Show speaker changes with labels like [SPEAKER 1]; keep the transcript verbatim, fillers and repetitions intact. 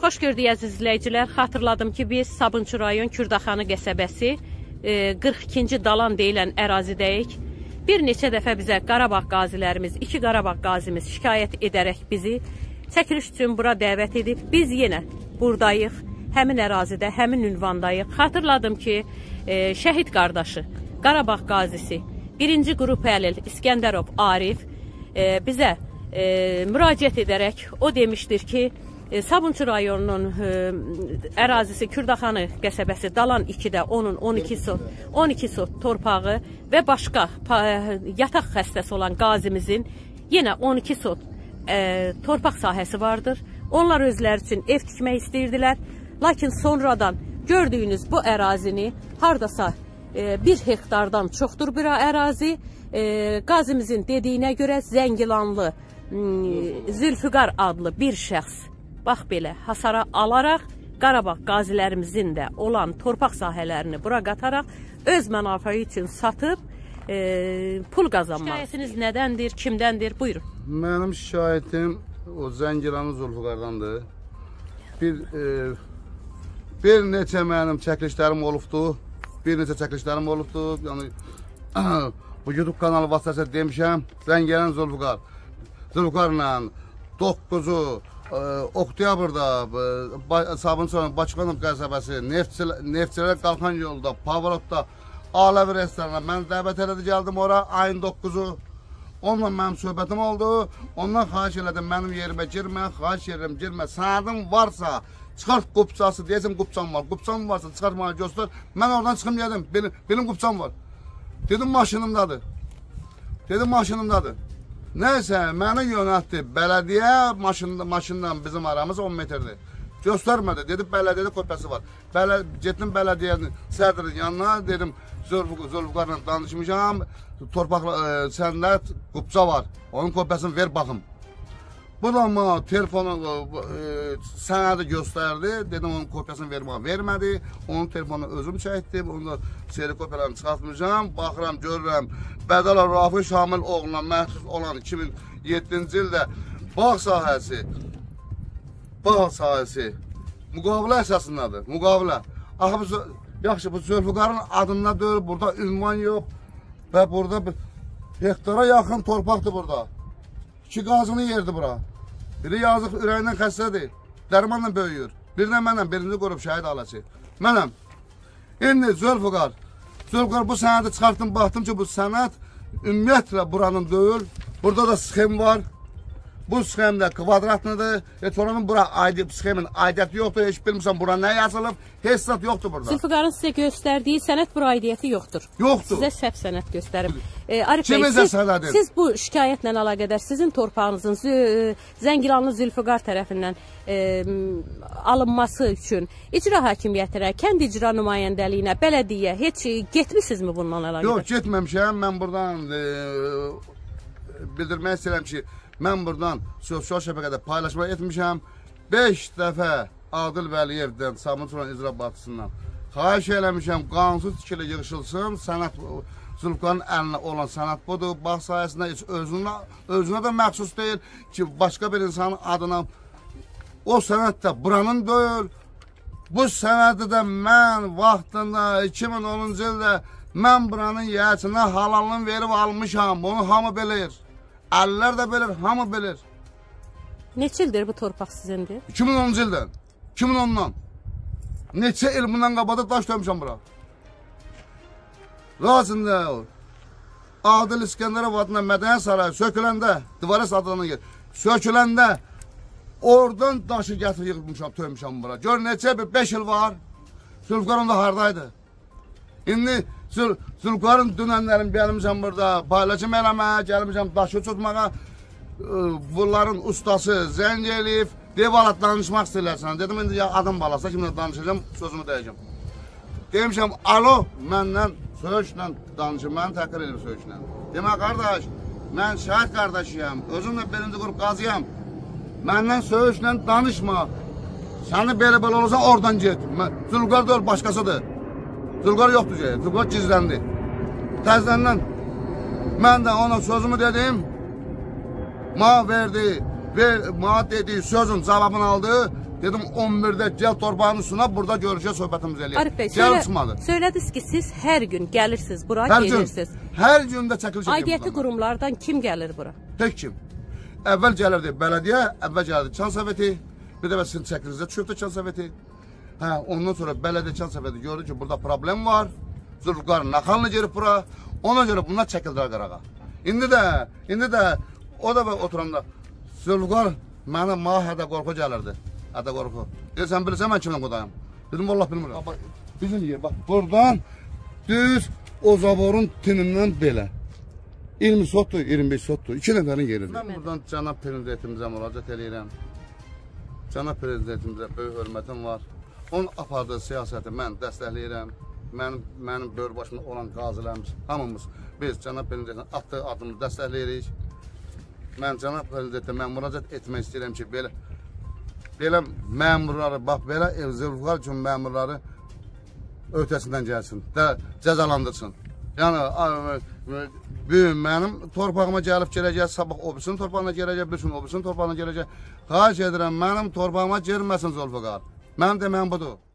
[SPEAKER 1] Xoş gördük əziz izləyicilər. Xatırladım ki, biz Sabunçu rayon Kürdaxanı qəsəbəsi qırx ikinci Dalan deyilən ərazidəyik. Bir neçə dəfə bizə Qarabağ qazilərimiz, iki Qarabağ qazimiz şikayət edərək bizi çəkiliş üçün bura dəvət edib. Biz yenə buradayıq, həmin ərazidə, həmin ünvandayıq. Xatırladım ki, şəhid qardaşı, Qarabağ qazisi, birinci qrup əlil İskəndərov Arif bizə müraciət edərək o demişdir ki, Sabunçu rayonunun ərazisi Kürdaxanı qəsəbəsi Dalan ikidə onun on iki sot, on iki sot torpağı və başqa yataq xəstəsi olan qazimizin yenə on iki sot torpaq sahəsi vardır. Onlar özləri üçün ev tikmək istəyirdilər. Lakin sonradan gördüyünüz bu ərazini hardasa bir hektardan çoxdur bir ərazi. Qazimizin dediyinə görə Zəngilanlı Zülfüqar adlı bir şəxs bax belə hasara alaraq Qarabağ qazilərimizin də olan torpaq sahələrini bura qataraq öz mənafəyi üçün satıb e, pul qazanmaq. Şikayətiniz nədəndir, kimdəndir? Buyurun.
[SPEAKER 2] Mənim şikayətim o Zəngilanlı Zülfüqardandır. Bir, e, bir neçə mənim çəkilişlərim olubdu. Bir neçə çəkilişlərim olubdu. Yəni, bu YouTube kanalı vasitəsilə demişəm, Zəngilanlı Zülfüqar. Zülfüqarla doqquzu Oktyabrda Sabunçu Bakıxanov qəsəbəsi, Neftçilər qalxan yolda, Pavarovda, Aləvi restoranına mən dəvət elədi, gəldim ora, ayın doqquzu. Onunla mənim söhbətim oldu, ondan xahiş elədim, mənim yerimə girmə, xahiş edirəm, girmə. Sənədin varsa, çıxart qupçası, deyəcəm qupçam var, qupçam varsa, çıxart mənə göstər. Mən oradan çıxım yedim, benim, benim qupçam var. Dedim, maşınımdadır. Dedim, maşınımdadır. Nəysə, məni yönətdi, bələdiyyə maşından bizim aramız on metrdir. Göstərmədi, dedim, bələdiyyədə kopyası var. Bələ, getdim bələdiyyənin sədrin yanına, dedim, Zülfüqarla danışmışam, torpaq sənəd qupça var, onun kopyasını ver baxım. Bu da ama telefonu e, sənədi göstərdi, dedim, onun kopyasını vermə, vermədi, onun telefonu özüm çəkdim, onu seri kopyalarını çıxartmayacağım, baxıram, görürəm, Bədəla Rafi Şamil oğluna məxsus olan iki min yeddinci ildə bağ sahəsi, bağ sahəsi müqavilə əsasındadır, müqavilə. Axı, bu, yaxşı, bu Zülfüqarın adında deyil, burada ünvan yox və burada hektara yaxın torpaqdır burada. İki qazını yerdi bura. Biri yazıq ürəyindən xəstədir, dərmanla böyüyür. Bir də mənəm, birinci qrup şəhid aləsi. Mənəm. İndi Zülfüqar, Zülfüqar bu sənədi çıxartdım, baxdım ki, bu sənəd ümumiyyətlə buranın deyil. Burada da sxem var. Bu sxem də kvadratlıdır. Heç oranın bura sxemin aidiyyəti yoxdur. Heç bilmirsən bura nə yazılıb. Heç zat yoxdur burada.
[SPEAKER 1] Zülfüqarın sizə göstərdiyi sənəd bura aidiyyəti yoxdur.
[SPEAKER 2] Yoxdur.
[SPEAKER 1] Sizə səhv sənəd göstərib. E, Arif bəy, siz, siz bu şikayətlə əlaqədar sizin torpağınızın Zəngilanlı Zülfüqar tərəfindən e, alınması üçün icra hakimiyyətinə, kənd icra nümayəndəliyinə, bələdiyyə heç getmisinizmi bundan əlaqədar?
[SPEAKER 2] Yox, getməmişəm. Mən buradan e, bildirmək istəyirəm ki, mən buradan sosial şəbəkədə paylaşma etmişəm. beş dəfə Adil Vəliyevdən, Sabunçu icra başçısından xahiş eləmişəm, qanunsuz tikili yığışılsın, sənət Zülfüqarın əlinə olan sənət budur. Bağ sayəsində heç özünə, özünə də məxsus deyil ki, başqa bir insanın adına o sənət də buranın deyil. Bu sənədi də mən vaxtında iki min onuncu ildə mən buranın yəçinə halallığını verib almışam. Bunu hamı bilir. Əllər də bilir, hamı bilir.
[SPEAKER 1] Neçə ildir bu torpaq sizindir?
[SPEAKER 2] iki min onuncu ildən. iki min ondan. Neçə il bundan qabada daş döymüşəm bura. Razında Adil İskəndərov adına Mədəniyyət Sarayı söküləndə, divara satılanı yer, söküləndə oradan daşı gətirib yığılmışam, töymüşəm bura. Gör neçə bir beş il var. Zülfüqarın da hardaydı. İndi Zülfüqarın dünənlərim gəlmişəm burada, paylaşım eləməyə, gəlmişəm daşı tutmağa. Bunların ustası zəng eləyib, devalat danışmaq istəyirlərsən. Dedim, indi ya adam balasa kimlə danışacağım, sözümü deyəcəm. Demişəm, alo, məndən söyüşlə danışım, məni təhqir edir söyüşlə. Demək, qardaş, mən şəhid qardaşıyam, özümlə birinci qrup qazıyam. Məndən söyüşlə danışma. Səni belə-belə olursa, oradan get. Zülfüqar deyil, başqasıdır. Zülfüqar yoxdur ki, Zülfüqar gizləndi. Təzləndən mən də ona sözümü dedim, ma verdi, ver, ma dediği sözün cevabını aldı. Dedim on birdə gəl torpağın üstünə, burada görüşə söhbətimiz eləyək.
[SPEAKER 1] Arif bəy,
[SPEAKER 2] Gəl
[SPEAKER 1] söylə,
[SPEAKER 2] çıxmadı.
[SPEAKER 1] söylədiniz ki, siz hər gün gəlirsiniz bura,
[SPEAKER 2] Hər gün,
[SPEAKER 1] gelirsiniz.
[SPEAKER 2] hər gün də çəkiliş
[SPEAKER 1] Aidiyyəti qurumlardan kim gəlir bura?
[SPEAKER 2] Tək kim? Əvvəl gəlirdi bələdiyyə, əvvəl gəlirdi Çan Soveti, bir dəfə sizin çəkilinizdə çöpdü Çan Soveti. Hə, ondan sonra bələdiyyə Çan Soveti gördü ki, burada problem var. Zülfüqar naxalını gelib bura. Ona görə bunlar çəkildilər qırağa. İndi də, indi də o da oturanda Zülfüqar mənə mahədə qorxu gəlirdi. Hədə qorxu. E, sən bilirsən mən kimlə qodayım? Dedim, vallahi bilmirəm. Bax, bizim yer, bax, buradan düz o zaborun tinindən belə. iyirmi sotdur, iyirmi beş sotdur. İki nəfərin yeridir. Mən buradan cənab prezidentimizə müraciət edirəm. Cənab prezidentimizə böyük hörmətim var. Onun apardığı siyasəti mən dəstəkləyirəm. Mənim, mənim böyür başımda olan qazilərimiz, hamımız biz cənab prezidentin atdığı adımı dəstəkləyirik. Mən cənab prezidentə mən müraciət etmək istəyirəm ki, belə belə məmurları, bax belə Zülfüqar üçün məmurları öhdəsindən gəlsin, cəzalandırsın. Yəni, büyüm mənim torpağıma gəlib gələcək, sabah o birisinin torpağına gələcək, bir gün o birisinin torpağına gələcək. Xahiş edirəm, mənim torpağıma girməsin Zülfüqar. Mənim deməyim budur.